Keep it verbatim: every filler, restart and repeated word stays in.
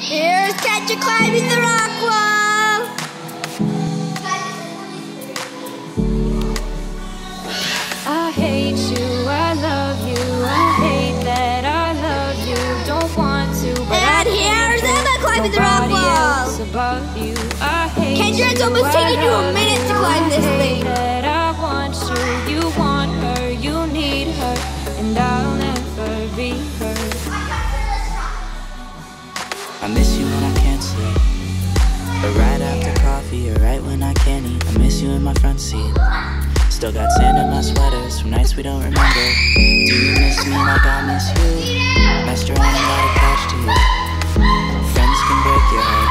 Here's Kendra climbing the rock wall. I hate you, I love you, I hate that I love you. Don't want to, but and I here's Emma climbing the rock wall. Above you. I hate Kendra, it's you, almost I taking you a minute to climb this thing. That I want you, you want her, you need her, and I'll never be her. I miss you when I can't sleep, or right after coffee, or right when I can't eat. I miss you in my front seat. Still got sand in my sweaters from nights we don't remember. Do you miss me like I miss you? Messed around and got attached to you. Friends can break your heart.